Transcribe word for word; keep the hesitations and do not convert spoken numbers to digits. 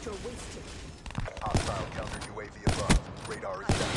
you're wasted. Hostile counter U A V above. Radar is down.